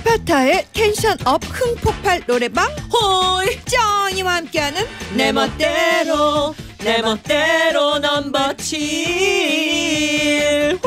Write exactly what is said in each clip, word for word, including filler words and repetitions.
최파타의 텐션업 흥폭발 노래방 호이 쩡이와 함께하는 내 멋대로 내 멋대로 넘버 칠.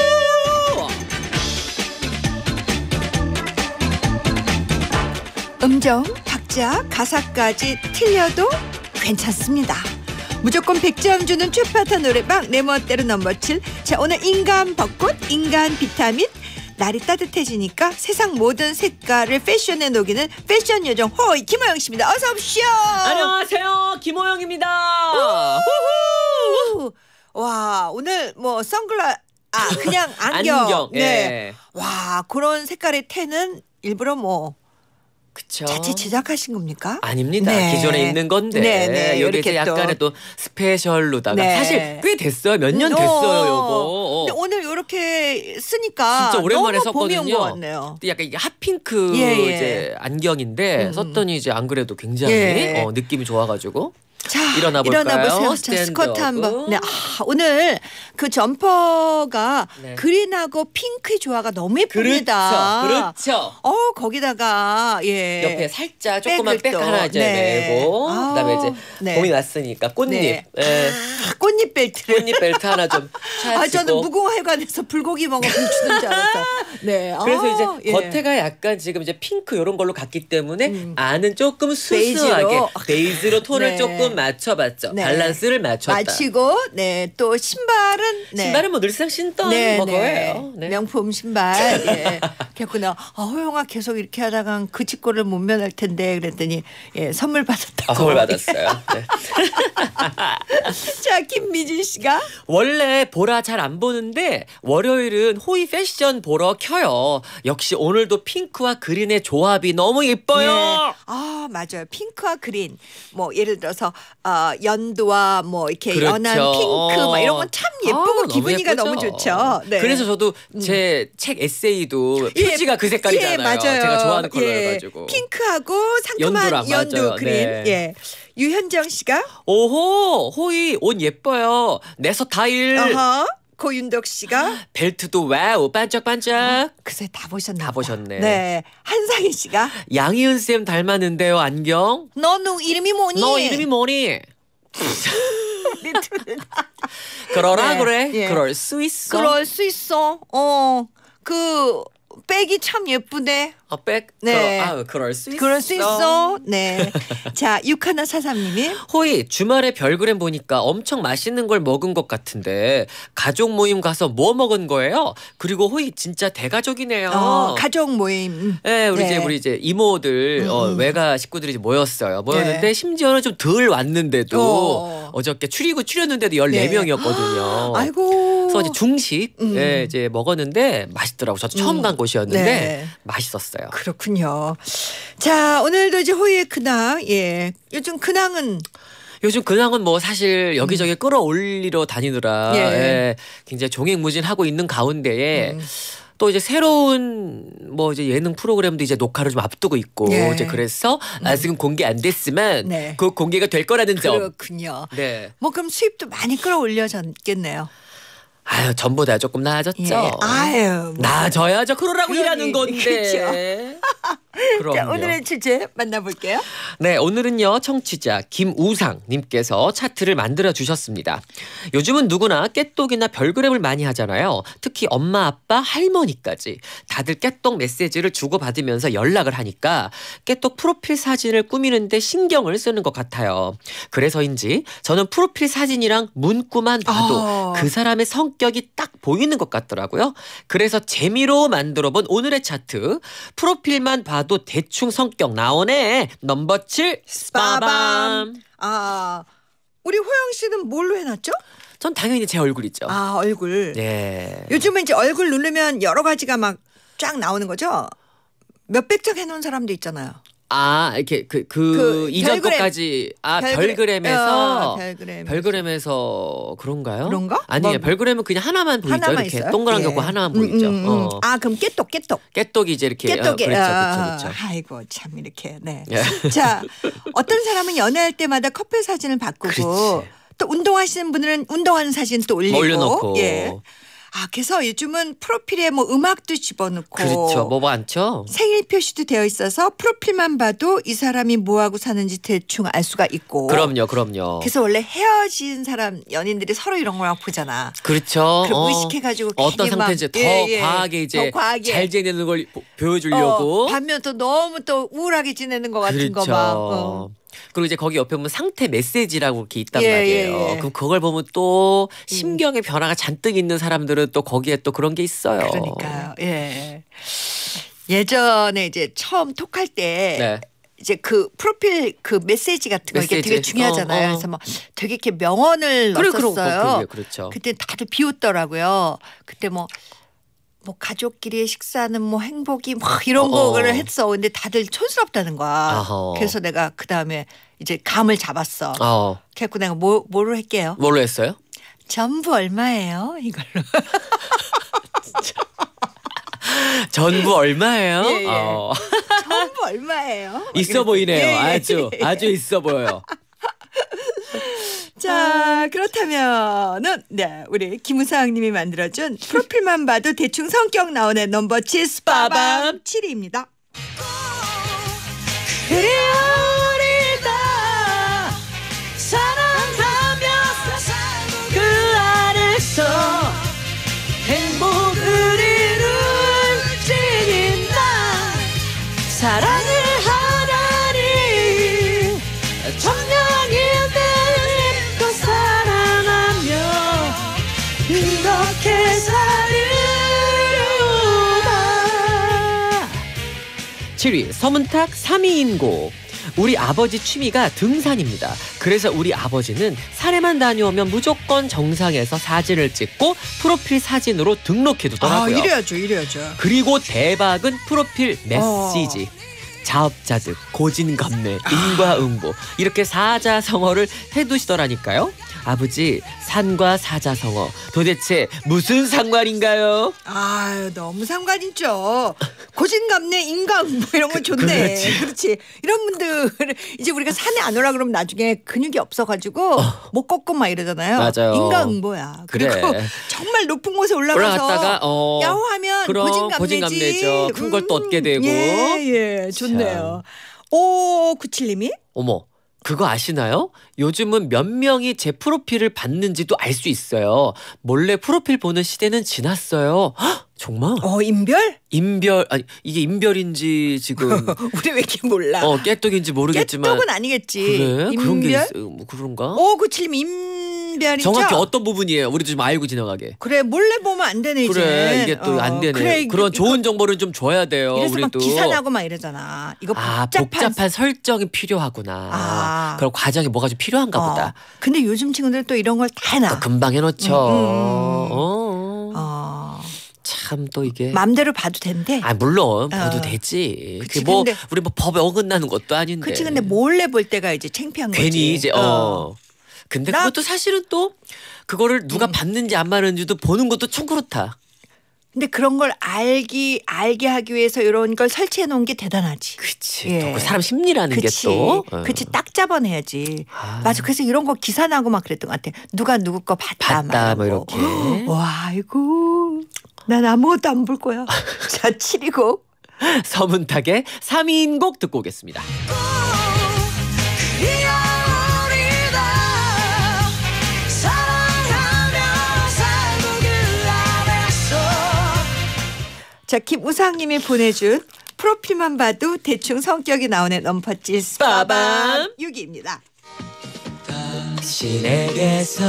음정, 박자, 가사까지 틀려도 괜찮습니다. 무조건 백 점 주는 최파타 노래방 내 멋대로 넘버 칠. 자, 오늘 인간 벚꽃, 인간 비타민. 날이 따뜻해지니까 세상 모든 색깔을 패션에 녹이는 패션 요정 호이 김호영 씨입니다. 어서 오십시오. 안녕하세요, 김호영입니다. 우후. 와, 오늘 뭐 선글라 아 그냥 안경. 안경. 네. 예. 와, 그런 색깔의 테는 일부러 뭐 그쵸. 자체 제작하신 겁니까? 아닙니다. 네. 기존에 있는 건데 네, 네. 여기 이제 이렇게 또. 약간의 또 스페셜로다가 네. 사실 꽤 됐어요. 몇 년 음, 됐어요, 어. 요거. 근데 오늘 이렇게 쓰니까 진짜 오랜만에 너무 봄이 온 썼거든요. 것 같네요. 근데 약간 이게 핫핑크 예, 예. 이제 안경인데 음. 썼더니 이제 안 그래도 굉장히 예. 어, 느낌이 좋아가지고. 자, 일어나 볼까요? 일어나 보세요. 자, 스탠드업. 스쿼트 한번. 네, 아, 오늘 그 점퍼가 네. 그린하고 핑크의 조화가 너무 예쁩니다. 그렇죠. 그렇죠. 어, 거기다가 예. 옆에 살짝 조그만 백을 백 또. 하나 이제 네. 내고 아우, 그다음에 이제 네. 봄이 왔으니까 꽃잎 네. 예. 아, 꽃잎 벨트를. 꽃잎 벨트 하나 좀 차지고. 아, 저는 무궁화회관에서 불고기 먹어 춤추는 줄 알았어. 네. 그래서 아, 이제 예. 겉에가 약간 지금 이제 핑크 이런 걸로 갔기 때문에 음. 안은 조금 수수하게 베이지로. 베이지로 톤을 네. 조금 맞춰봤죠. 네. 밸런스를 맞췄다. 마치고 네, 또 신발은 네. 신발은 뭐 늘상 신던 네, 뭐 네. 거예요. 네. 명품 신발. 예. 그랬구나. 아, 호영아 계속 이렇게 하다간 그 직고를 못 면할 텐데 그랬더니 예, 선물 받았다고. 아, 선물 받았어요. 네. 자, 김미진 씨가 원래 보라 잘 안 보는데 월요일은 호이 패션 보러 켜요. 역시 오늘도 핑크와 그린의 조합이 너무 예뻐요. 네. 아, 맞아요. 핑크와 그린. 뭐 예를 들어서 어, 연두와 뭐 이렇게 그렇죠. 연한 핑크 막 이런 건 참 예쁘고 아, 기분이가 너무 너무 예쁘죠. 좋죠. 네. 그래서 저도 제 책 에세이도 예, 표지가 그 색깔이잖아요. 예, 맞아요. 제가 좋아하는 예, 컬러여가지고. 핑크하고 상큼한 연두랑 연두 맞아요. 그린. 네. 예. 유현정 씨가 오호 호이 옷 예뻐요. 내 스타일. 어허. 고윤덕 씨가 벨트도 와우 반짝반짝. 그새 다 보셨나 다 봐. 보셨네. 네. 한상희 씨가 양희은 쌤 닮았는데요 안경. 너는 이름이 뭐니? 너 이름이 뭐니? 그러라 네, 그래. 예. 그럴 수 있어. 그럴 수 있어. 어. 그 백이 참 예쁘네. 어, 백. 네. 그러, 아, 그럴 수 있어. 그럴 수 있어. 네. 자, 육하나사삼님이 호이 주말에 별그램 보니까 엄청 맛있는 걸 먹은 것 같은데 가족 모임 가서 뭐 먹은 거예요? 그리고 호이 진짜 대가족이네요. 어, 가족 모임. 네, 우리 네. 이제 우리 이제 이모들 어, 음. 외가 식구들이 이제 모였어요. 모였는데 네. 심지어는 좀 덜 왔는데도 어. 어저께 추리고 추렸는데도 열네 명이었거든요. 아이고. 그래서 이제 중식 음. 예, 이제 먹었는데 맛있더라고. 저도 처음 음. 간 곳이었는데 네. 맛있었어요. 그렇군요. 자, 오늘도 이제 호의의 근황. 예. 요즘 근황은 요즘 근황은 뭐 사실 여기저기 끌어올리러 다니느라 예. 예, 굉장히 종횡무진하고 있는 가운데에 음. 또 이제 새로운 뭐 이제 예능 프로그램도 이제 녹화를 좀 앞두고 있고 예. 이제 그래서 아직은 공개 안 됐으면 네. 곧 공개가 될 거라는 점. 그렇군요. 네. 뭐 그럼 수입도 많이 끌어올려졌겠네요. 아유 전보다 조금 나아졌죠. 예. 아유. 뭐. 나아져야죠. 그러라고 그러니, 일하는 건데. 그럼요. 자, 오늘의 주제 만나볼게요. 네, 오늘은요 청취자 김우상님께서 차트를 만들어 주셨습니다. 요즘은 누구나 깨똑이나 별그램을 많이 하잖아요. 특히 엄마, 아빠, 할머니까지 다들 깨똑 메시지를 주고받으면서 연락을 하니까 깨똑 프로필 사진을 꾸미는데 신경을 쓰는 것 같아요. 그래서인지 저는 프로필 사진이랑 문구만 봐도 어. 그 사람의 성격이 딱 보이는 것 같더라고요. 그래서 재미로 만들어본 오늘의 차트. 프로필만 봐도 대충 성격 나오네. 넘버 칠 스파밤. 아, 우리 호영 씨는 뭘로 해놨죠? 전 당연히 제 얼굴이죠. 아, 얼굴. 네. 요즘은 이제 얼굴 누르면 여러 가지가 막 쫙 나오는 거죠? 몇백 장 해놓은 사람도 있잖아요. 아 이렇게 그, 그, 그 이전 별그램. 것까지 아 별그램. 별그램에서 어, 별그램. 별그램에서 그런가요? 그런가? 아니에요. 뭐, 별그램은 그냥 하나만 보이죠. 하나만 이렇게 있어요? 동그란 예. 거고 하나만 음, 보이죠. 음, 음. 어. 아, 그럼 깨똑 깨똑. 깨똑이 이제 이렇게 깨똑이. 어, 그렇죠, 아, 그렇죠, 그렇죠. 아이고 참 이렇게. 네. 예. 자, 어떤 사람은 연애할 때마다 커플 사진을 바꾸고 그렇지. 또 운동하시는 분들은 운동하는 사진 또 올리고. 올려놓고. 예. 아, 그래서 요즘은 프로필에 뭐 음악도 집어넣고 그렇죠. 뭐 많죠. 생일 표시도 되어 있어서 프로필만 봐도 이 사람이 뭐하고 사는지 대충 알 수가 있고. 그럼요, 그럼요. 그래서 원래 헤어진 사람 연인들이 서로 이런 걸 보잖아. 그렇죠. 그 어. 의식해가지고 어떤 괜히 막, 상태인지 더 예, 예. 과하게 이제 더 과하게. 잘 지내는 걸 보- 보여주려고. 어, 반면 또 너무 또 우울하게 지내는 것 같은 그렇죠. 거 막. 어. 그리고 이제 거기 옆에 보면 상태 메시지라고 이렇게 있단 예, 말이에요. 예, 예. 그럼 그걸 보면 또 심경의 변화가 잔뜩 있는 사람들은 또 거기에 또 그런 게 있어요. 그러니까요. 예. 예전에 이제 처음 톡할 때 네. 이제 그 프로필 그 메시지 같은 거 이게 메시지. 되게 중요하잖아요. 어, 어. 그래서 뭐 되게 이렇게 명언을 그래, 그럼, 넣었어요. 그래, 그렇죠. 그때 다들 비웃더라고요. 그때 뭐 뭐 가족끼리의 식사는 뭐 행복이 뭐 이런 어, 어. 거를 했어. 근데 다들 촌스럽다는 거야. 아하. 그래서 내가 그 다음에 이제 감을 잡았어. 어. 그래서 내가 뭐 뭐로 할게요? 뭘로 했어요? 전부 얼마예요? 이걸로. 전부 얼마예요? 예, 예. 어. 전부 얼마예요? 있어 보이네요. 예, 예. 아주 아주 있어 보여요. 자, 그렇다면은 네, 우리 김우상님이 만들어준 프로필만 봐도 대충 성격 나오네 넘버 칠 스파밤 칠 위입니다. 그래요 우리다 사랑하며 그 안에서 행복을 이룬 찐인 나 사랑을 하다니 천명인들 또 사랑하며 이렇게 살리다. 칠 위 서문탁 삼 위인 곡. 우리 아버지 취미가 등산입니다. 그래서 우리 아버지는 산에만 다녀오면 무조건 정상에서 사진을 찍고 프로필 사진으로 등록해두더라고요. 아, 이래야죠, 이래야죠. 그리고 대박은 프로필 메시지. 어. 자업자득, 고진감래, 인과응보 이렇게 사자성어를 해두시더라니까요. 아버지 산과 사자성어 도대체 무슨 상관인가요? 아유, 너무 상관 있죠. 고진감래, 인간 뭐 이런 거 좋네. 그렇지. 그렇지. 이런 분들 이제 우리가 산에 안 오라 그러면 나중에 근육이 없어가지고 못 걷고 막 이러잖아요. 맞아요. 인간응보야. 그리고 그래. 정말 높은 곳에 올라가서 올라갔다가 어, 야호하면 그럼 고진감래지. 고진감래죠. 큰 걸 또 얻게 되고. 예, 예, 좋네요. 오구칠님이 어머. 그거 아시나요? 요즘은 몇 명이 제 프로필을 봤는지도 알 수 있어요. 몰래 프로필 보는 시대는 지났어요. 헉, 정말? 어, 인별? 인별 아니 이게 인별인지 지금 우리 왜 이렇게 몰라? 어 깨똑인지 모르겠지만 깨똑은 아니겠지. 그래? 그런 게 인별? 있어 뭐 그런가? 오구칠님 인별이죠? 정확히 어떤 부분이에요? 우리도 좀 알고 지나가게. 그래, 몰래 보면 안 되네 이제. 그래 이게 또 안 어, 되네. 그래, 그런 이거- 좋은 정보를 좀 줘야 돼요. 이래서 막 우리도. 기사 나고 막 이러잖아. 이거 아 복잡한. 복잡한 설정이 필요하구나. 아. 그럼 과정이 뭐가 좀 필요한가 어. 보다. 근데 요즘 친구들 또 이런 걸 다 해놔. 또 금방 해놓죠. 음, 음, 음. 어. 어. 참 또 이게. 맘대로 봐도 된대. 아 물론 봐도 어. 되지. 그치, 그게 뭐 근데- 우리 뭐 법에 어긋나는 것도 아닌데. 그치, 근데 몰래 볼 때가 이제 창피한 거지. 괜히 이제 어. 근데 나- 그것도 사실은 또 그거를 누가 음. 봤는지 안 봤는지도 보는 것도 좀 그렇다. 근데 그런 걸 알기 알게 하기 위해서 이런 걸 설치해 놓은 게 대단하지. 그치. 예. 또 그 사람 심리라는 그치. 게 또. 어. 그치, 딱 잡아내야지. 아. 맞아. 그래서 이런 거 기사 나고 막 그랬던 것 같아. 누가 누구 거 봤다. 봤다, 막 뭐 이러고. 이렇게. 와, 아이고. 난 아무것도 안 볼 거야. 자, 칠이고. 서문탁의 삼 위인 곡 듣고 오겠습니다. 자, 김우상님이 보내준 프로필만 봐도 대충 성격이 나오네 넘퍼질 스파밤 빠밤. 육 위입니다. 당신에게서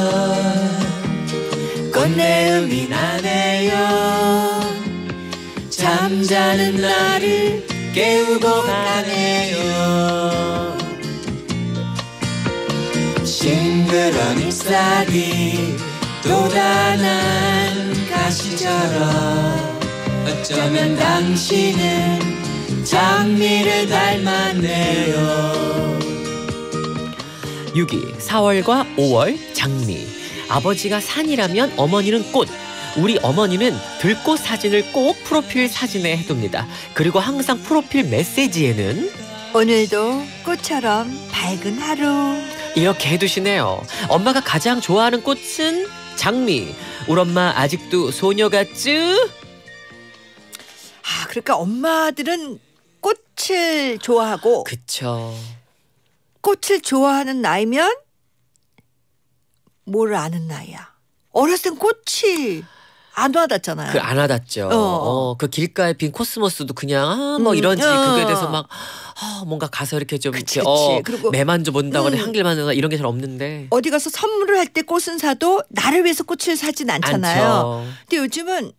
꽃내음이 나네요. 잠자는 나를 깨우고 가네요. 싱그런 잎사귀 또 단한 가시처럼 어쩌면 당신은 장미를 닮았네요. 육 위 사월과 오월 장미. 아버지가 산이라면 어머니는 꽃. 우리 어머니는 들꽃 사진을 꼭 프로필 사진에 해둡니다. 그리고 항상 프로필 메시지에는 오늘도 꽃처럼 밝은 하루. 이렇게 해두시네요. 엄마가 가장 좋아하는 꽃은 장미, 우리 엄마 아직도 소녀 같쥬? 아, 그러니까 엄마들은 꽃을 좋아하고 그쵸. 꽃을 좋아하는 나이면 뭘 아는 나이야. 어렸을 땐 꽃이 안 와닿잖아요. 그 안 와닿죠. 어. 어, 그 길가에 핀 코스모스도 그냥 아, 뭐 음, 이런지 어. 그거에 대해서 막 아, 뭔가 가서 이렇게 좀 그치, 이렇게 어, 그치. 그리고 매만져 본다거나 음. 한길 만든다 이런 게 잘 없는데. 어디 가서 선물을 할 때 꽃은 사도 나를 위해서 꽃을 사진 않잖아요. 않죠. 근데 요즘은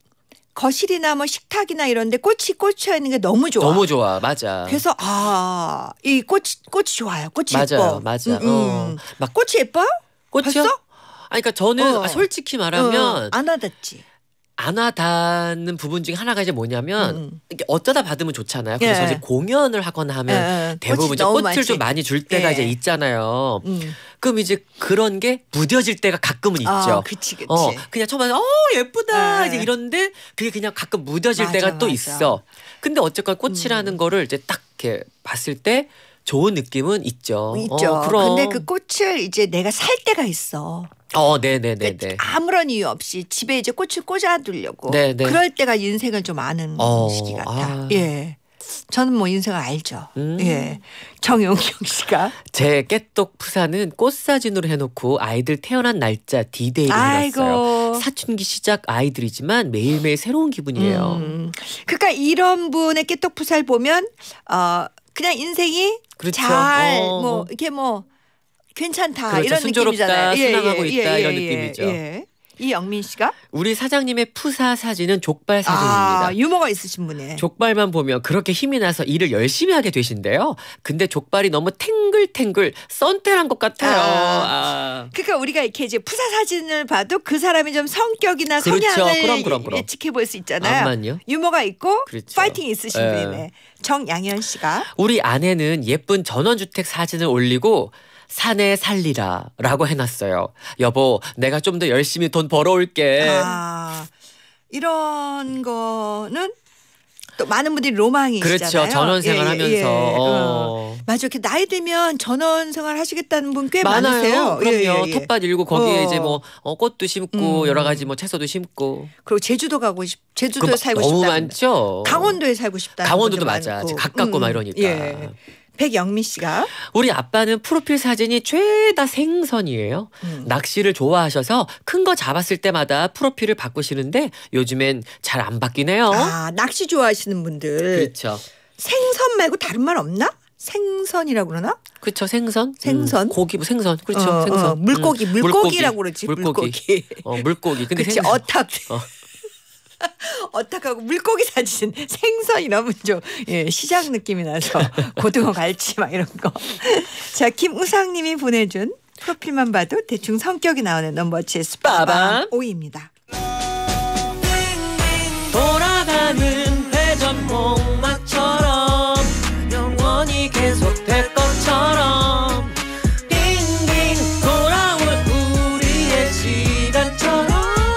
거실이나 뭐 식탁이나 이런 데 꽃이 꽂혀 있는 게 너무 좋아. 너무 좋아. 맞아. 그래서 아, 이 꽃이 꽃이 좋아요. 꽃이 맞아요. 예뻐. 맞아. 음, 음. 어. 막 꽃이 예뻐요? 꽃이요? 봤어? 아니, 그러니까 저는 어. 아, 솔직히 말하면 어, 안 와닿지. 안 와닿는 부분 중에 하나가 이제 뭐냐면 음. 이렇게 어쩌다 받으면 좋잖아요. 그래서 예. 이제 공연을 하거나 하면 예, 예. 대부분 꽃이 이제 너무 꽃을 많지. 좀 많이 줄 때가 예. 이제 있잖아요. 음. 그럼 이제 그런 게 무뎌질 때가 가끔은 있죠. 아, 그치, 그치. 어, 그냥 처음에 어 예쁘다 예. 이제 이런데 그게 그냥 가끔 무뎌질 맞아, 때가 또 맞아. 있어. 근데 어쨌건 꽃이라는 음. 거를 이제 딱 이렇게 봤을 때 좋은 느낌은 있죠. 있죠. 어, 그럼. 근데 그 꽃을 이제 내가 살 때가 있어. 어, 네네네네. 그러니까 아무런 이유 없이 집에 이제 꽃을 꽂아두려고. 네, 네. 그럴 때가 인생을 좀 아는 어, 시기 같아. 아. 예. 저는 뭐 인생을 알죠. 음. 예. 정용경 씨가. 제 깨똑 푸사는 꽃 사진으로 해놓고 아이들 태어난 날짜 디데이를 해놨어요. 아이고. 사춘기 시작 아이들이지만 매일매일 새로운 기분이에요. 음. 그러니까 이런 분의 깨똑푸사를 보면 어 그냥 인생이 그렇죠. 잘 어. 뭐 이렇게 뭐 괜찮다 그렇죠. 이런 순조롭다, 느낌이잖아요. 순항하고 있다 이런 느낌이죠. 예. 이영민 씨가 우리 사장님의 푸사 사진은 족발 사진입니다. 아, 유머가 있으신 분이네. 족발만 보면 그렇게 힘이 나서 일을 열심히 하게 되신데요. 근데 족발이 너무 탱글탱글 썬텐한 것 같아요. 아. 아. 그러니까 우리가 이렇게 이제 푸사 사진을 봐도 그 사람이 좀 성격이나 그렇죠. 성향을 그럼, 그럼, 그럼. 예측해 볼 수 있잖아요. 암만요. 유머가 있고 그렇죠. 파이팅 있으신 예. 분이네. 정양현 씨가 우리 아내는 예쁜 전원주택 사진을 올리고 사내 살리라 라고 해놨어요. 여보 내가 좀 더 열심히 돈 벌어올게. 아, 이런 거는 또 많은 분들이 로망이시잖아요. 그렇죠. 전원생활 예, 예, 하면서. 예. 어. 어. 맞아. 이렇게 나이 들면 전원생활 하시겠다는 분 꽤 많아요. 많으세요. 그럼요. 예, 예, 예. 텃밭 일고 거기에 어. 이제 뭐 어, 꽃도 심고 음. 여러 가지 뭐 채소도 심고. 그리고 제주도 가고 싶, 제주도에 그 살고 너무 싶다. 많죠. 강원도에 살고 싶다. 강원도도 맞아. 가깝고 막 이러니까. 예. 백영미 씨가 우리 아빠는 프로필 사진이 죄다 생선이에요. 음. 낚시를 좋아하셔서 큰 거 잡았을 때마다 프로필을 바꾸시는데 요즘엔 잘 안 바뀌네요. 아, 낚시 좋아하시는 분들 그렇죠. 생선 말고 다른 말 없나? 생선이라고 그러나? 그렇죠. 생선? 생선? 음, 고기 뭐 생선. 그렇죠. 어, 생선. 어, 물고기, 음, 물고기라고 그러지. 물고기. 물고기. 어, 물고기. 근데 그치, 생선. 어탁. 어. 어탁하고 물고기 사진 생선 이러면 좀 예, 시장 느낌이 나서 고등어 갈치 막 이런 거. 자, 김우상님이 보내준 프로필만 봐도 대충 성격이 나오는 넘버칠 스파밤 빠밤. 오이입니다. 돌아가는 회전 목마처럼 영원히 계속될 것처럼 빙빙 돌아올 우리의 시간처럼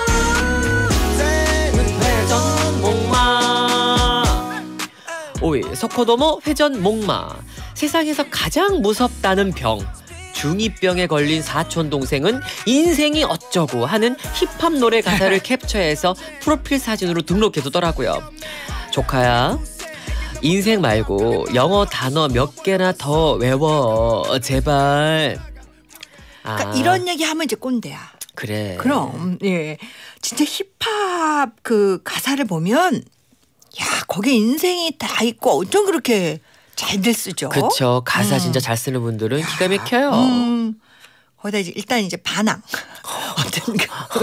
회전 목마. 오이 석호도모 회전 목마. 세상에서 가장 무섭다는 병 중이병에 걸린 사촌 동생은 인생이 어쩌고 하는 힙합 노래 가사를 캡처해서 프로필 사진으로 등록해두더라고요. 조카야, 인생 말고 영어 단어 몇 개나 더 외워 제발. 아, 그러니까 이런 얘기 하면 이제 꼰대야. 그래. 그럼 예, 진짜 힙합 그 가사를 보면 야 거기에 인생이 다 있고 어쩜 그렇게 잘들 쓰죠. 그렇죠. 가사 음. 진짜 잘 쓰는 분들은 기가 막혀요. 음, 거기다 이제 일단 이제 반항 어떤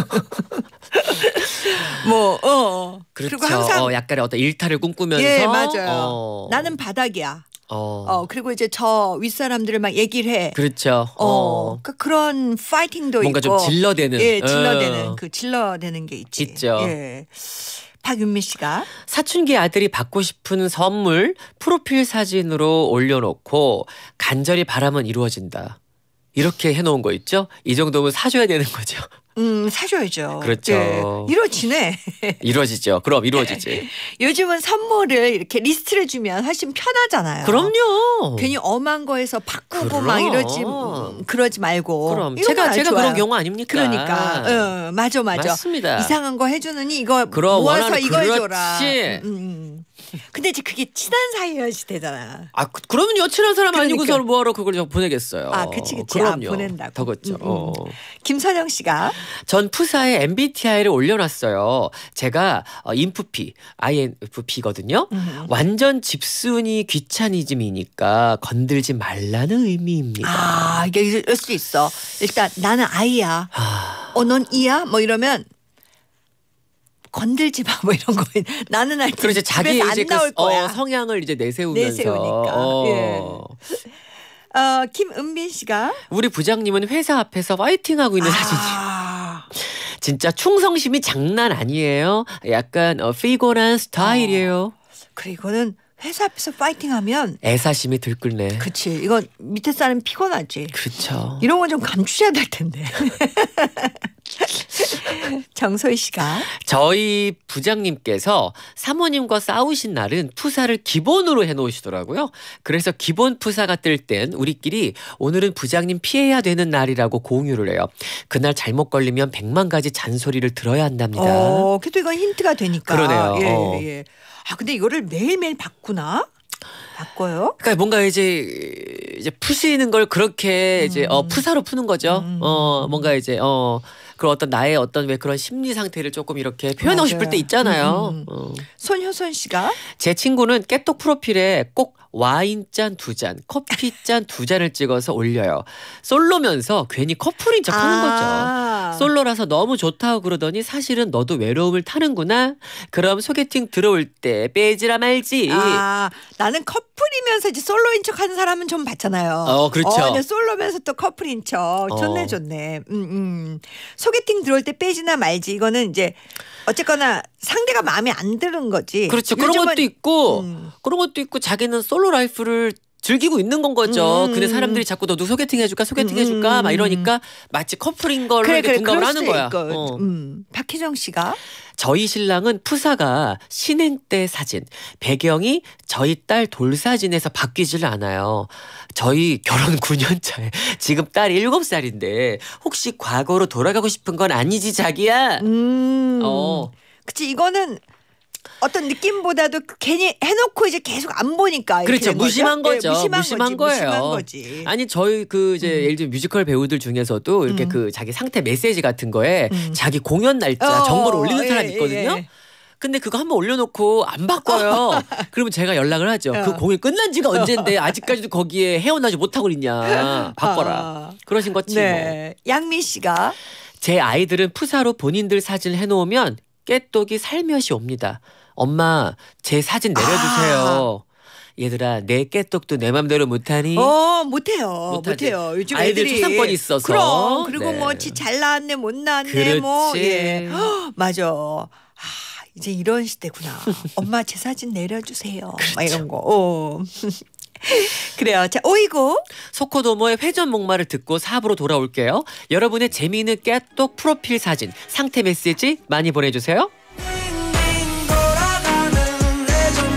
뭐 어. 그렇죠. 그리고 항상 어, 약간의 어떤 일탈을 꿈꾸면서 예 맞아요. 어. 나는 바닥이야. 어. 어 그리고 이제 저 윗사람들을 막 얘기를 해. 그렇죠. 어, 어. 그 그런 파이팅도 뭔가 있고 좀 질러대는. 예 질러대는 어. 그 질러대는 게 있지. 있죠. 예. 박윤미 씨가 사춘기 아들이 받고 싶은 선물 프로필 사진으로 올려놓고 간절히 바람은 이루어진다. 이렇게 해놓은 거 있죠? 이 정도면 사줘야 되는 거죠. 음, 사줘야죠. 그렇죠. 예, 이루어지네. 이루어지죠. 그럼 이루어지지. 요즘은 선물을 이렇게 리스트를 주면 훨씬 편하잖아요. 그럼요. 괜히 엄한 거에서 바꾸고 그럼. 막 이러지 음, 그러지 말고. 그럼 이런 제가 거 제가 좋아요. 그런 경우 아닙니까? 그러니까. 어, 맞아 맞아. 맞습니다. 이상한 거 해주느니 이거 그럼 모아서 원하는- 이거 해줘라. 그렇지. 음, 음. 근데 이제 그게 친한 사이여야지 되잖아. 아, 그, 그러면요. 친한 사람 그러니까. 아니고서 뭐하러 그걸 저 보내겠어요. 아, 그치, 그치. 그럼요. 아, 보낸다고. 더 그렇죠. 음, 음. 어. 김선영 씨가 전 푸사에 엠비티아이를 올려놨어요. 제가 어, 인프피, 아이엔에프피거든요. 음. 완전 집순이 귀차니즘이니까 건들지 말라는 의미입니다. 아 이게 이럴 수 있어. 일단 나는 아이야. 아, 어, 넌 이야? 뭐 이러면 건들지 마. 뭐 이런 거. 나는 알지. 그리고 이제 자기 집에서 이제 안 그 나올 거야. 어, 성향을 이제 내세우면서 내세우니까. 어. 어, 김은빈 씨가 우리 부장님은 회사 앞에서 파이팅하고 있는 사진이 아, 진짜 충성심이 장난 아니에요. 약간 어, 피곤한 스타일이에요. 그래 이거는 회사 앞에서 파이팅하면 애사심이 들끓네. 그치 이건 밑에 사람 피곤하지. 그렇죠. 이런 건 좀 감추셔야 될 텐데. 정소희 씨가 저희 부장님께서 사모님과 싸우신 날은 푸사를 기본으로 해놓으시더라고요. 그래서 기본 푸사가 뜰 땐 우리끼리 오늘은 부장님 피해야 되는 날이라고 공유를 해요. 그날 잘못 걸리면 백만 가지 잔소리를 들어야 한답니다. 어, 그래도 이건 힌트가 되니까. 그러네요. 예, 어. 예. 아 근데 이거를 매일매일 바꾸나? 바꿔요? 그러니까 뭔가 이제 이제 푸시는 걸 그렇게 이제 어 푸사로 푸는 거죠. 음. 어 뭔가 이제 어 그런 어떤 나의 어떤 왜 그런 심리 상태를 조금 이렇게 표현하고 맞아요. 싶을 때 있잖아요. 음, 음. 어. 손효선 씨가 제 친구는 깨똑 프로필에 꼭 와인잔 두 잔, 커피잔 두 잔을 찍어서 올려요. 솔로면서 괜히 커플인 척 하는 아. 거죠. 솔로라서 너무 좋다고 그러더니 사실은 너도 외로움을 타는구나. 그럼 소개팅 들어올 때 빼지라 말지. 아, 나는 커플이면서 이제 솔로인 척 하는 사람은 좀 봤잖아요. 어, 그렇죠. 어, 근데 솔로면서 또 커플인 척. 좋네, 어. 좋네. 음, 음. 소개팅 들어올 때 빼지나 말지. 이거는 이제 어쨌거나 상대가 마음에 안 드는 거지. 그렇죠. 그런 요즘은- 것도 있고 음. 그런 것도 있고 자기는 솔로 라이프를 즐기고 있는 건 거죠. 음. 근데 사람들이 자꾸 너도 소개팅 해줄까 소개팅 해줄까 음. 막 이러니까 마치 커플인 걸로 그래, 이렇게 그래. 분석을 그럴 하는 수도 거야. 있고. 어. 음. 박희정 씨가 저희 신랑은 푸사가 신행 때 사진, 배경이 저희 딸 돌사진에서 바뀌질 않아요. 저희 결혼 구 년 차에 지금 딸이 일곱 살인데 혹시 과거로 돌아가고 싶은 건 아니지 자기야? 음. 어. 그치 이거는 어떤 느낌보다도 괜히 해놓고 이제 계속 안 보니까 이렇게 그렇죠. 된 거죠? 무심한 거죠. 예, 무심한, 무심한 거지, 거예요. 무심한 거지. 아니 저희 그 이제 음. 예를 들면 뮤지컬 배우들 중에서도 이렇게 음. 그 자기 상태 메시지 같은 거에 음. 자기 공연 날짜 어, 정보를 올리는 예, 사람이 예, 있거든요. 예. 근데 그거 한번 올려놓고 안 바꿔요. 그러면 제가 연락을 하죠. 어. 그 공연 끝난 지가 언젠데 아직까지도 거기에 헤어나지 못하고 있냐. 바꿔라. 아. 그러신 거지 뭐. 네. 양미 씨가 제 아이들은 푸사로 본인들 사진을 해놓으면 깨똑이 살며시 옵니다. 엄마 제 사진 내려주세요. 얘들아 내 깨똑도 내 맘대로 못하니. 어 못해요 못하지. 못해요 요즘 아이들 애들이 초상권이 있어서. 그럼 그리고 네. 뭐 지 잘 나왔네 못 나왔네 뭐 그렇지. 예. 헉, 맞아 아 이제 이런 시대구나 엄마 제 사진 내려주세요 막 이런 거 어. 그래요 자 오이고 소코도모의 회전 목마를 듣고 사부로 돌아올게요. 여러분의 재미있는 깨똑 프로필 사진 상태 메시지 많이 보내주세요. 빙빙 돌아가는 회전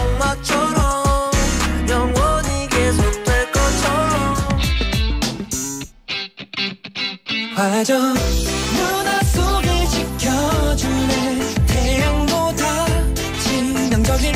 목마처럼 영원히 계속될 것처럼 화정 누나 속을 지켜줄래 태양보다 치명적인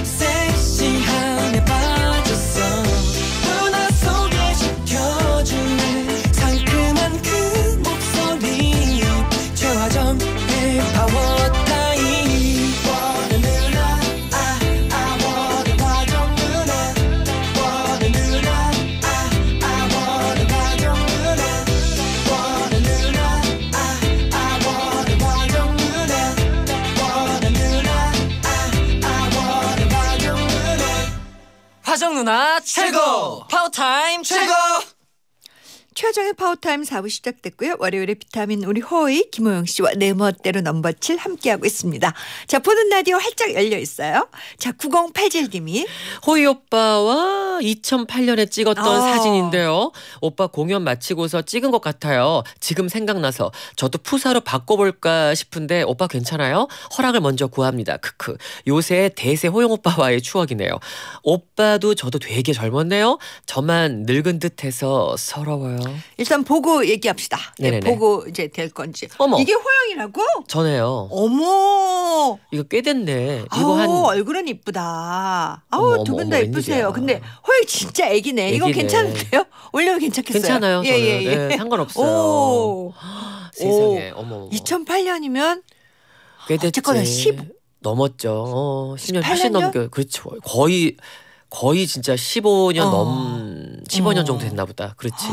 섹시함에 빠졌어 누나 속을 지켜줄래 상큼한 그 목소리 최화정의 파워 타임 원해 누나 아, 아 원해 화정 누나 원해 누나 아, 아 원해 화정 누나 원해 누나 아, 아 원해 화정 누나 원해 누나 아, 아 원해 화정 누나 화정 누나 최고! 파워타임 최고! 최정의 파워타임 사 부 시작됐고요. 월요일에 비타민 우리 호이 김호영 씨와 내 멋대로 넘버 칠 함께하고 있습니다. 자, 보는 라디오 활짝 열려 있어요. 자, 구공팔칠 님이 호이 오빠와 이천팔 년에 찍었던 어. 사진인데요. 오빠 공연 마치고서 찍은 것 같아요. 지금 생각나서 저도 푸사로 바꿔볼까 싶은데 오빠 괜찮아요? 허락을 먼저 구합니다. 크크. 요새 대세 호영 오빠와의 추억이네요. 오빠도 저도 되게 젊었네요. 저만 늙은 듯해서 서러워요. 일단 보고 얘기합시다. 네, 네네네. 보고 이제 될 건지. 어머. 이게 호영이라고? 전에요. 어머. 이거 꽤 됐네. 이거 아우, 한 얼굴은 이쁘다. 어머, 아우, 어머, 두 분 어머, 다 웬일이야. 이쁘세요. 근데 호영 진짜 애기네. 이거 애기네. 괜찮은데요? 올려도 괜찮겠어요? 괜찮아요. 저는. 예, 예, 예. 네, 상관없어요. 오. 세상에. 어머, 어머. 이천팔 년이면 꽤 됐지. 어쨌거나 십 넘었죠. 어, 십 년 십팔 훨씬 년요? 넘게 그렇죠. 거의 거의 진짜 십오 년 어. 넘 십오 년 어. 정도 됐나 보다. 그렇지.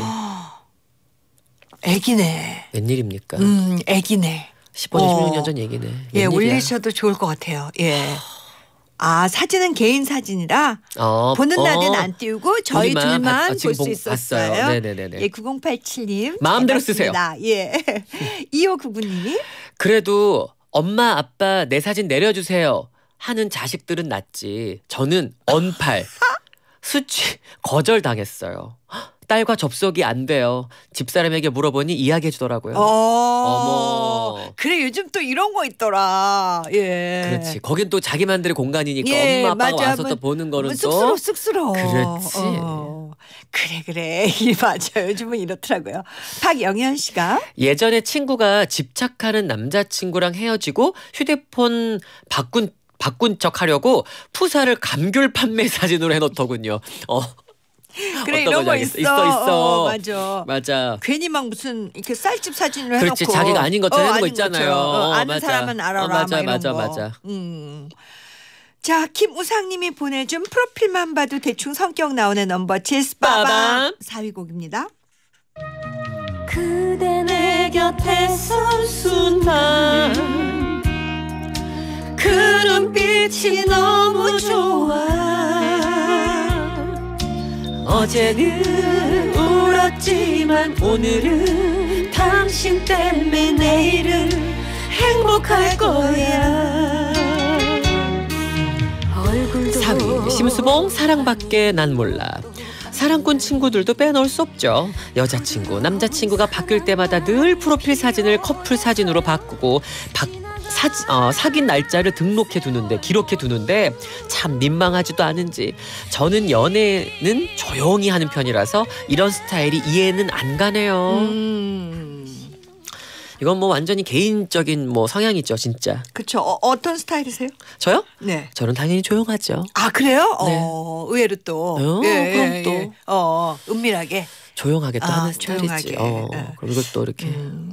애기네. 웬일입니까? 음, 애기네. 십오 년, 어. 십육 년 전 얘기네. 예, 웬일이야. 올리셔도 좋을 것 같아요. 예. 아, 사진은 개인 사진이라 어, 보는 어. 날은 안 띄우고 저희 우리만 둘만 봤- 아, 볼 지금 수 본- 있었어요. 봤어요. 네네네네. 예, 구공팔칠 님. 마음대로 잘 봤습니다. 예. 이오구구 님이 그래도 엄마 아빠 내 사진 내려주세요 하는 자식들은 낫지. 저는 언팔 수치 거절당했어요. 딸과 접속이 안 돼요. 집사람에게 물어보니 이야기해 주더라고요. 어. 어머. 그래, 요즘 또 이런 거 있더라. 예. 그렇지. 거긴 또 자기만들의 공간이니까 예, 엄마 아빠가 맞아. 와서 뭐, 또 보는 거는 또 쑥스러워, 쑥스러워. 그렇지. 어. 그래, 그래. 이 맞아요. 요즘은 이렇더라고요. 박영현 씨가 예전에 친구가 집착하는 남자친구랑 헤어지고 휴대폰 바꾼 바꾼 척 하려고 푸사를 감귤 판매 사진으로 해놓더군요. 어. 그래, 어떤 이런 거 건지 있어. 알겠어. 있어, 있어. 어, 맞아. 맞아. 괜히 막 무슨 이렇게 쌀집 사진으로 해놓고 그렇지. 자기가 아닌 것처럼 해놓은 거 아닌 있잖아요. 것처럼. 어, 어, 아는 맞아. 사람은 알아라. 어, 맞아, 막 이런 맞아, 거. 맞아. 음. 자, 김우상님이 보내준 프로필만 봐도 대충 성격 나오는 넘버 칠 스파밤 빠밤. 사 위 곡입니다. 그대 내 곁에 설 순간 그 눈빛이 너무 좋아 어제는 울었지만 오늘은 당신 때문에 내일은 행복할 거야 얼굴도 사 위 심수봉 사랑밖에 난 몰라. 사랑꾼 친구들도 빼놓을 수 없죠. 여자친구, 남자친구가 바뀔 때마다 늘 프로필 사진을 커플 사진으로 바꾸고 바, 사지, 어, 사귄 날짜를 등록해 두는데 기록해 두는데 참 민망하지도 않은지 저는 연애는 조용히 하는 편이라서 이런 스타일이 이해는 안 가네요. 음. 이건 뭐 완전히 개인적인 뭐 성향이죠, 진짜. 그렇죠. 어, 어떤 스타일이세요? 저요? 네. 저는 당연히 조용하죠. 아, 그래요? 네. 어, 의외로 또. 어, 그럼 또. 어, 은밀하게. 조용하게 또 아, 하는 스타일이지. 조용하게. 어, 네. 그리고 또 이렇게 음.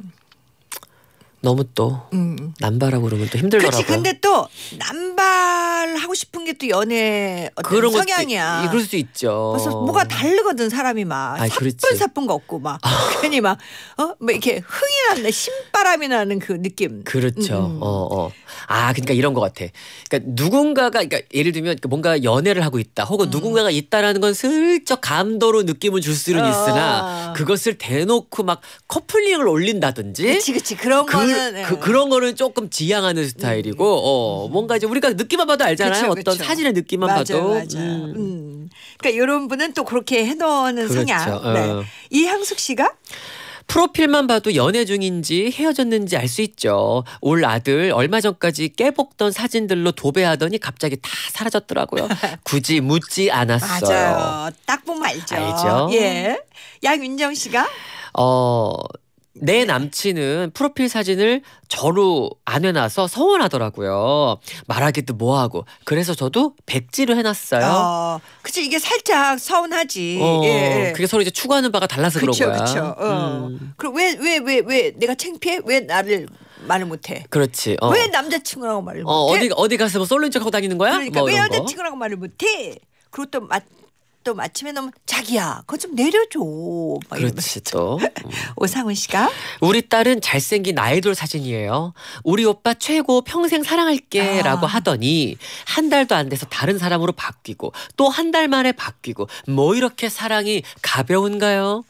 너무 또 음. 남발하고 그러면 또 힘들더라고요. 그렇지. 근데 또 남발하고 싶은 게 또 연애 어떤 그런 것도 성향이야. 이- 그럴 수 있죠. 벌써 뭐가 다르거든 사람이 막 아이, 그렇지. 사뿐사뿐 걷고 막 괜히 막어뭐 이렇게 흥이 나는 신바람이 나는 그 느낌. 그렇죠. 음, 음. 어, 어. 아, 그러니까 이런 것 같아. 그러니까 누군가가, 그러니까 예를 들면 뭔가 연애를 하고 있다, 혹은 음. 누군가가 있다라는 건 슬쩍 감도로 느낌을 줄 수는 어. 있으나 그것을 대놓고 막 커플링을 올린다든지. 그치 그치 그런 그, 거는 그, 그런 거는 조금 지양하는 스타일이고, 어, 뭔가 이제 우리가 느낌만 봐도 알잖아요. 그쵸, 어떤 그쵸. 사진의 느낌만 맞아, 봐도. 맞아. 음. 음. 그러니까 이런 분은 또 그렇게 해놓는 그렇죠. 성향. 어. 네. 이향숙 씨가 프로필만 봐도 연애 중인지 헤어졌는지 알 수 있죠. 올 아들 얼마 전까지 깨복던 사진들로 도배하더니 갑자기 다 사라졌더라고요. 굳이 묻지 않았어요. 맞아요. 딱 보면 알죠. 알죠? 예. 양윤정 씨가 어, 내 남친은 프로필 사진을 저로 안 해놔서 서운하더라고요. 말하기도 뭐하고. 그래서 저도 백지로 해놨어요. 어, 그치 이게 살짝 서운하지. 어, 예, 예. 그게 서로 이제 추구하는 바가 달라서 그쵸, 그런 거야. 그쵸. 어. 음, 그럼 왜, 왜, 왜, 왜 내가 창피해? 왜 나를 말을 못해? 그렇지. 어. 왜 남자친구라고 말을 어, 못해? 어디 어디 가서 뭐 솔로인 척하고 다니는 거야? 그러니까 뭐 왜 이런 거. 여자친구라고 말을 못해? 그리고 또 마, 또 마침에 너무 자기야, 그거 좀 내려줘. 막 그렇지 또. 음. 오상훈 씨가 우리 딸은 잘생긴 아이돌 사진이에요. 우리 오빠 최고 평생 사랑할게 아. 라고 하더니 한 달도 안 돼서 다른 사람으로 바뀌고 또 한 달 만에 바뀌고 뭐 이렇게 사랑이 가벼운가요?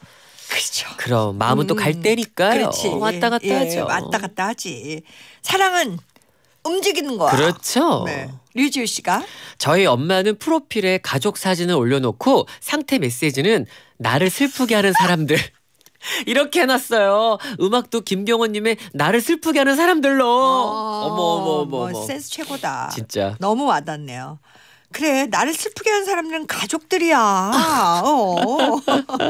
그렇죠. 그럼 마음은 또 갈 음, 때니까요. 그렇지. 왔다 갔다 예, 하죠. 왔다 갔다 하지. 사랑은 움직이는 거야. 그렇죠. 네. 류지우 씨가 저희 엄마는 프로필에 가족 사진을 올려놓고 상태 메시지는 나를 슬프게 하는 사람들 이렇게 해놨어요. 음악도 김경원님의 나를 슬프게 하는 사람들로. 어, 어머 어머 어머 뭐 어머. 센스 최고다. 진짜. 너무 와닿네요. 그래 나를 슬프게 하는 사람들은 가족들이야. 어.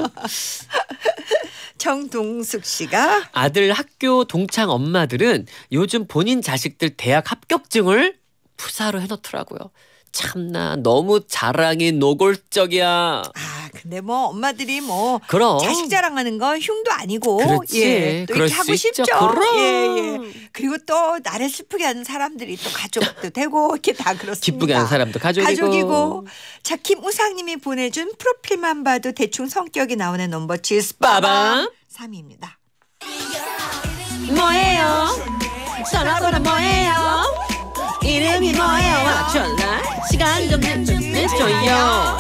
정동숙 씨가 아들 학교 동창 엄마들은 요즘 본인 자식들 대학 합격증을 푸사로 해놓더라고요. 참나 너무 자랑이 노골적이야. 아 근데 뭐 엄마들이 뭐 그럼. 자식 자랑하는 건 흉도 아니고 그렇지. 예, 또 그럴 이렇게 하고 수 있죠. 싶죠. 그럼. 예, 예. 그리고 또 나를 슬프게 하는 사람들이 또 가족도 되고 이렇게 다 그렇습니다. 기쁘게 하는 사람도 가족이고. 가족이고. 자 김우상님이 보내준 프로필만 봐도 대충 성격이 나오는 넘버 칠 빠밤. 삼 위입니다. 뭐예요? 전화번호 뭐예요? 이름이 뭐예요? 맞춰라. 시간 좀 내줘요.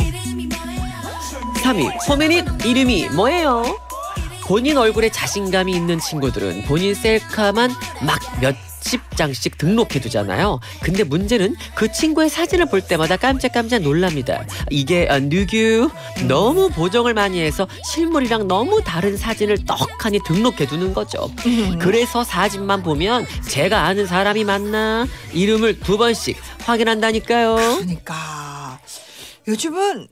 삼 위 포미닛 이름이 뭐예요? 본인 얼굴에 자신감이 있는 친구들은 본인 셀카만 막 몇십 장씩 등록해두잖아요. 근데 문제는 그 친구의 사진을 볼 때마다 깜짝깜짝 놀랍니다. 이게 아, 누구 너무 보정을 많이 해서 실물이랑 너무 다른 사진을 떡하니 등록해두는 거죠. 그래서 사진만 보면 제가 아는 사람이 맞나 이름을 두 번씩 확인한다니까요. 그러니까 요즘은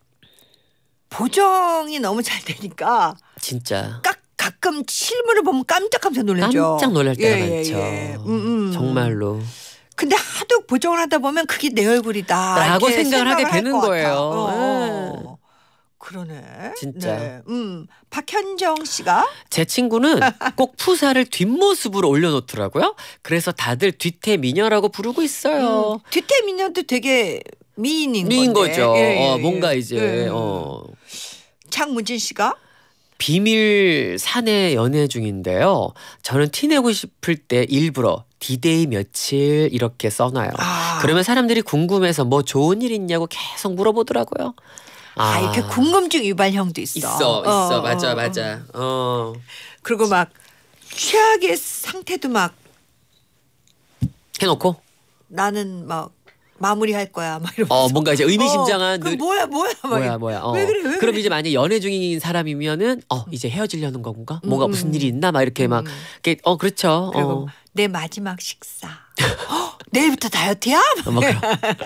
보정이 너무 잘 되니까 진짜 까, 가끔 실물을 보면 깜짝깜짝 놀라죠. 깜짝 놀랄 때가 예, 많죠. 예, 예. 음, 음. 정말로. 근데 하도 보정을 하다 보면 그게 내 얼굴이다. 라고 이렇게 생각을 하게 할 되는 것 같아. 거예요. 어. 그러네. 진짜. 네. 음. 박현정 씨가 제 친구는 꼭 푸사를 뒷모습으로 올려놓더라고요. 그래서 다들 뒤태 미녀라고 부르고 있어요. 음, 뒤태 미녀도 되게 미인인 미인 건데. 거죠. 예, 예, 어, 뭔가 예. 이제 예. 어, 장문진 씨가 비밀 사내 연애 중인데요. 저는 티내고 싶을 때 일부러 디데이 며칠 이렇게 써놔요. 아. 그러면 사람들이 궁금해서 뭐 좋은 일 있냐고 계속 물어보더라고요. 아, 이렇게 궁금증 유발형도 있어. 있어 있어 어, 맞아 어, 맞아. 어. 그리고 막 최악의 상태도 막 해놓고 나는 막 마무리할 거야 막 이러면서. 어 뭔가 이제 의미심장한 어, 그 늘- 뭐야 뭐야 막 뭐야 이러- 뭐야 어. 왜 그래 왜 그럼 그래. 이제 만약 연애 중인 사람이면은 어 이제 헤어지려는 건가 뭐가 음, 무슨 일이 있나 막 이렇게 막 이렇게 어 그렇죠. 그리고 어. 내 마지막 식사. 헉, 내일부터 다이어트야? 뭐 그런.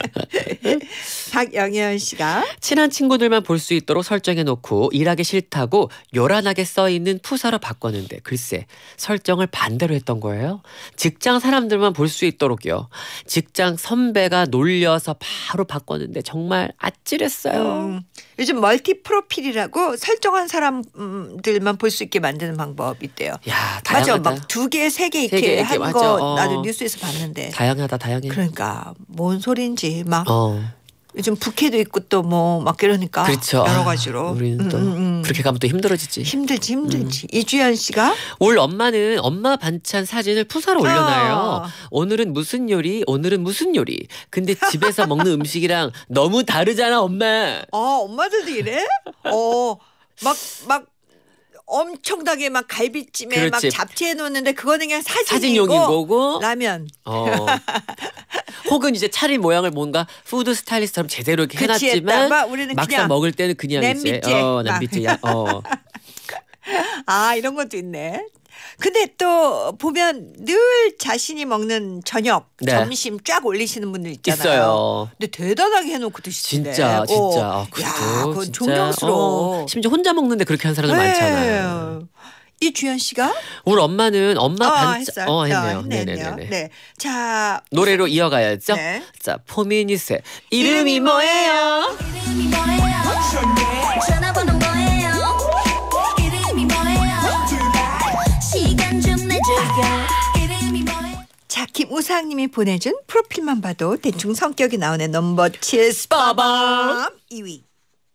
박영현 씨가 친한 친구들만 볼 수 있도록 설정해 놓고 일하기 싫다고 요란하게 써 있는 푸사로 바꿨는데 글쎄 설정을 반대로 했던 거예요. 직장 사람들만 볼 수 있도록요. 직장 선배가 놀려서 바로 바꿨는데 정말 아찔했어요. 음, 요즘 멀티 프로필이라고 설정한 사람들만 볼 수 있게 만드는 방법이 있대요. 야 맞아, 다양하다. 막 두 개, 세 개 세 개 이렇게 이렇게 한 맞아. 거 어. 나도 뉴스에서 봤는데. 다양하다 다양해. 그러니까 뭔 소린지 막 어. 요즘 부캐도 있고 또 뭐 막 이러니까 그렇죠. 여러 아, 가지로. 우리는 또 음, 음, 음. 그렇게 가면 또 힘들어지지. 힘들지 힘들지. 이주연 씨가 올 엄마는 엄마 반찬 사진을 푸사로 올려놔요. 아. 오늘은 무슨 요리, 오늘은 무슨 요리. 근데 집에서 먹는 음식이랑 너무 다르잖아, 엄마. 어 엄마들도 이래? 어막 막 엄청나게 막 갈비찜에 그렇지. 막 잡채해 놓는데 그거는 그냥 사진이고 사진용인 거고. 라면. 어. 혹은 이제 차린 모양을 뭔가 푸드 스타일리스트처럼 제대로 이렇게 그치, 해놨지만 했다. 우리는 막상 그냥 먹을 때는 그냥 이제 냄비째. 어, 막. 냄비째. 야, 어. 아 이런 것도 있네. 근데 또 보면 늘 자신이 먹는 저녁, 네. 점심 쫙 올리시는 분들 있잖아요. 있어요. 근데 대단하게 해놓고 드시던데. 진짜 진짜. 어. 어, 그래도 야, 그건 진짜, 존경스러워. 어, 심지어 혼자 먹는데 그렇게 하는 사람들 많잖아요. 이주연 씨가 우리 엄마는 엄마 어, 반찬 했어요. 어 어, 했네요. 했네, 했네요. 네네네. 네. 자 노래로 이어가야죠. 네. 자, 포미닛의 이름이 뭐예요? 이름이 뭐예요? 전화번호 뭐예요? 이름이 뭐예요? 시간 좀 내줘요. 이름이 뭐예요? 자 김우상님이 보내준 프로필만 봐도 대충 성격이 나오는 넘버 칠 빠밤 이 위.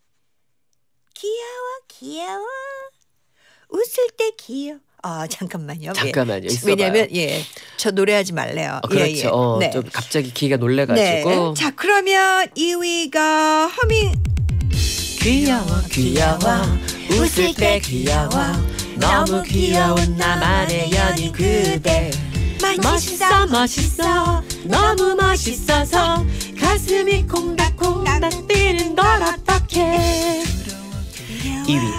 귀여워 귀여워 웃을 때 귀여워. 아 잠깐만요. 잠깐만요. 예. 있어봐요. 왜냐면 예, 저 노래하지 말래요. 어, 그렇죠. 예, 예. 어, 네. 좀 갑자기 기가 놀래가지고. 네. 자 그러면 이 위가 허밍 귀여워 귀여워 웃을 때 귀여워 너무 귀여운 나만의 연인 그대 멋있어 멋있어 너무 멋있어서 가슴이 콩닥콩닥 뛰는 걸 어떡해. 이 위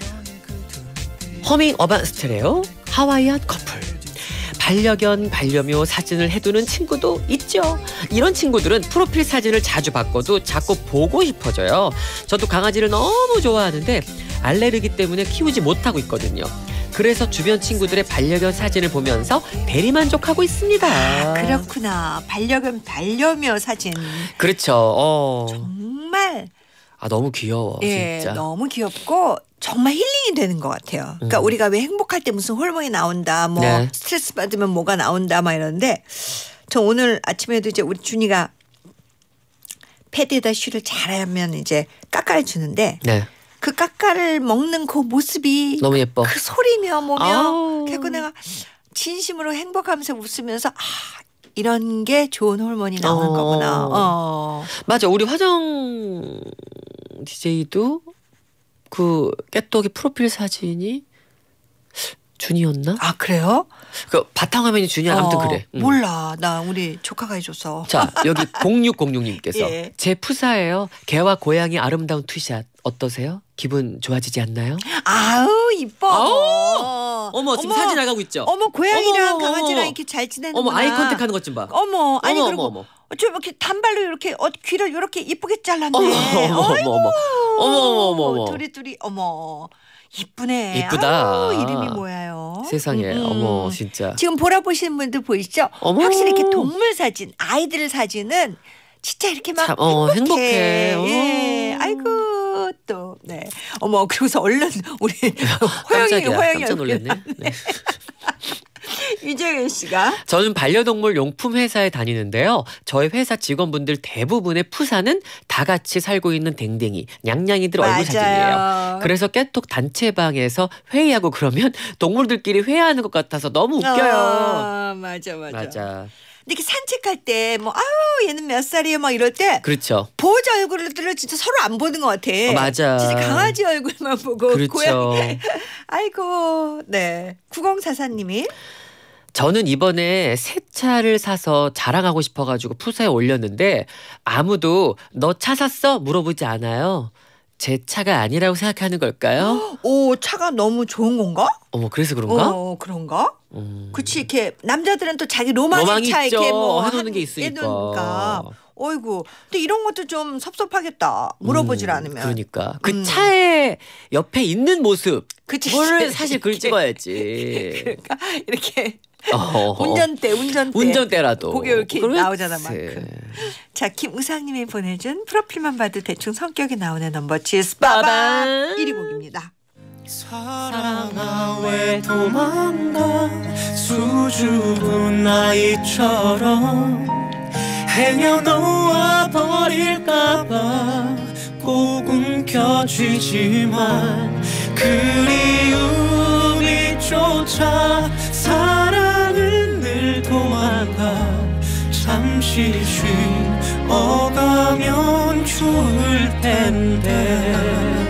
허밍 어반 스테레오 하와이안 커플. 반려견 반려묘 사진을 해두는 친구도 있죠. 이런 친구들은 프로필 사진을 자주 바꿔도 자꾸 보고 싶어져요. 저도 강아지를 너무 좋아하는데 알레르기 때문에 키우지 못하고 있거든요. 그래서 주변 친구들의 반려견 사진을 보면서 대리만족하고 있습니다. 아, 그렇구나. 반려견 반려묘 사진. 그렇죠. 어. 정말 아 너무 귀여워. 예, 진짜. 너무 귀엽고 정말 힐링이 되는 것 같아요. 그러니까 음. 우리가 왜 행복할 때 무슨 호르몬이 나온다, 뭐 네. 스트레스 받으면 뭐가 나온다, 막 이러는데 저 오늘 아침에도 이제 우리 준이가 패드에다 쉬를 잘하면 이제 까까를 주는데 네. 그 까까를 먹는 그 모습이 너무 예뻐. 그 소리며 뭐며 아우. 그래서 내가 진심으로 행복하면서 웃으면서 아 이런 게 좋은 호르몬이 나오는 어. 거구나. 어. 맞아. 우리 화정 디제이도 그 깨떡이 프로필 사진이 준이었나? 아 그래요? 그 바탕화면이 준이야. 아무튼 어, 그래. 응. 몰라. 나 우리 조카가 해줘서. 자 여기 공육공육님께서 예. 제 푸사예요. 개와 고양이 아름다운 투샷 어떠세요? 기분 좋아지지 않나요? 아우 이뻐. 아우, 어머 지금 사진 나가고 있죠? 어머 고양이랑 어머, 어머, 강아지랑 어머. 이렇게 잘 지내는구나. 어머 아이 컨택하는 것 좀 봐. 어머 아니 어머, 그리고 어머, 어머. 저 이렇게 단발로 이렇게 어, 귀를 이렇게 이쁘게 잘랐네. 어머 어머 어머 어이구. 어머 어머 어머 어머 둘이 둘이 어머 이쁘네. 이쁘다. 아유, 이름이 뭐야요? 세상에 음, 음. 어머 진짜 지금 보라 보시는 분들 보이시죠? 어머. 확실히 이렇게 동물 사진, 아이들 사진은 진짜 이렇게 막 참, 어, 행복해. 예, 어. 아이고 또 네. 어머 그러고서 얼른 우리 호영이 깜짝이야. 호영이 깜짝 놀랐네. 네. 이정현 씨가 저는 반려동물 용품 회사에 다니는데요. 저희 회사 직원분들 대부분의 푸사는 다 같이 살고 있는 댕댕이, 냥냥이들 얼굴 사진이에요. 맞아요. 그래서 깨톡 단체방에서 회의하고 그러면 동물들끼리 회의하는 것 같아서 너무 웃겨요. 아, 맞아 맞아. 맞아. 근데 이렇게 산책할 때 뭐 아우 얘는 몇 살이에요 막 이럴 때 그렇죠. 보호자 얼굴들을 진짜 서로 안 보는 것 같아. 어, 맞아. 진짜 강아지 얼굴만 보고 그렇죠. 고양이. 아이고 네. 구공사사님이 저는 이번에 새 차를 사서 자랑하고 싶어가지고 푸사에 올렸는데 아무도 너 차 샀어? 물어보지 않아요. 제 차가 아니라고 생각하는 걸까요? 오 차가 너무 좋은 건가? 어머 그래서 그런가? 어 그런가? 음. 그치 이렇게 남자들은 또 자기 로망의 로망이 차 있죠. 이렇게 뭐 해놓는 한- 게 있으니까. 해놓으니까. 어이구 근데 이런 것도 좀 섭섭하겠다. 물어보질 음, 않으면. 그러니까 그 음. 차의 옆에 있는 모습 그치. 그거를 사실 글 이렇게. 찍어야지. 그러니까 이렇게 어허허. 운전대 운전대. 운전대라도. 그게 이렇게 그렇지. 나오잖아 막. 자 김우상님이 보내준 프로필만 봐도 대충 성격이 나오는 넘버 칠 빠밤 빠밤. 일 위 곡입니다. 사랑아 왜 도망가 수줍은 아이처럼 행여놓아 버릴까봐 꼭 움켜쥐지만 그리움이 쫓아 사랑은 늘 도망가 잠시 쉬어가면 좋을 텐데.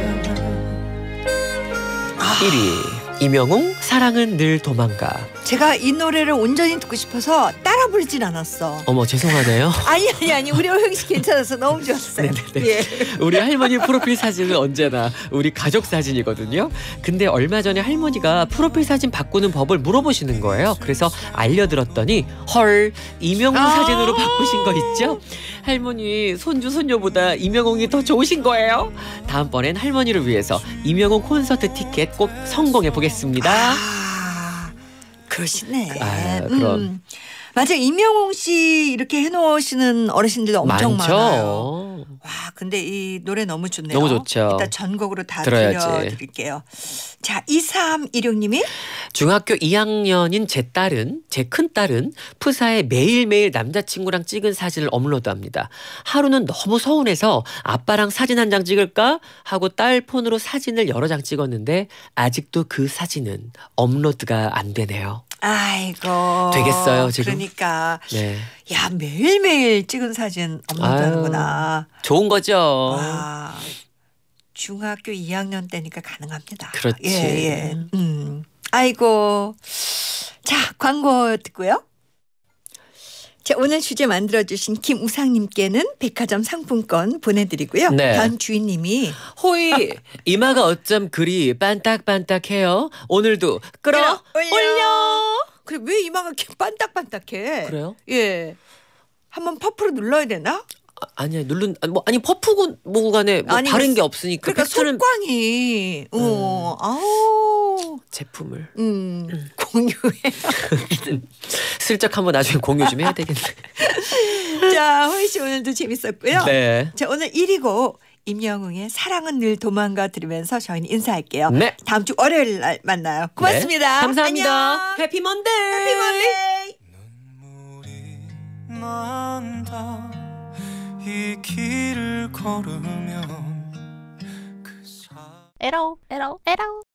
일 위 이명웅 사랑은 늘 도망가. 제가 이 노래를 온전히 듣고 싶어서 따라 부르진 않았어. 어머 죄송하네요. 아니 아니 아니 우리 호영 씨 괜찮아서 너무 좋았어요. 네네네. 예. 우리 할머니 프로필 사진은 언제나 우리 가족 사진이거든요. 근데 얼마 전에 할머니가 프로필 사진 바꾸는 법을 물어보시는 거예요. 그래서 알려들었더니 헐 이명웅 아~ 사진으로 바꾸신 거 있죠? 할머니 손주 손녀보다 이명웅이 더 좋으신 거예요. 다음번엔 할머니를 위해서 이명웅 콘서트 티켓 꼭 성공해 보겠습니다. 아 그러시네. 아, 그럼. 음. 맞아 이명웅 씨 이렇게 해놓으시는 어르신들도 엄청 많죠. 많아요. 와 근데 이 노래 너무 좋네요. 너무 좋죠. 일단 전곡으로 다 들어야지. 들려드릴게요. 자 이삼일육님이 중학교 이 학년인 제 딸은 제 큰딸은 푸사에 매일매일 남자친구랑 찍은 사진을 업로드합니다. 하루는 너무 서운해서 아빠랑 사진 한 장 찍을까 하고 딸 폰으로 사진을 여러 장 찍었는데 아직도 그 사진은 업로드가 안 되네요. 아이고 되겠어요, 지금? 그러니까 네, 야 매일매일 찍은 사진 업로드하는구나. 좋은 거죠. 와 중학교 이 학년 때니까 가능합니다. 그렇지. 예, 예. 음. 아이고. 자, 광고 듣고요. 자, 오늘 주제 만들어주신 김우상님께는 백화점 상품권 보내드리고요. 네. 다음 주인님이 호이 이마가 어쩜 그리 반딱반딱해요. 오늘도 끌어 올려. 올려. 그래, 왜 이마가 이렇게 반딱반딱해? 그래요? 예. 한번 퍼프로 눌러야 되나? 아, 아니야 누른 아니, 뭐 아니 퍼프고 뭐고 간에 뭐 아니, 다른 그- 게 없으니까 그러니까 팩트는 속광이 어, 아우 제품을 음, 공유해. 슬쩍 한번 나중에 공유 좀 해야 되겠네. 자, 호이 씨 오늘도 재밌었고요. 네. 자, 오늘 일이고 임영웅의 사랑은 늘 도망가 들으면서 저희는 인사할게요. 네. 다음 주 월요일 날 만나요. 고맙습니다. 네. 감사합니다. 안녕. 해피 먼데이. 해피 먼데이. 눈물이 난다 이 길을 걸으면 그 사... 에러 에러 에러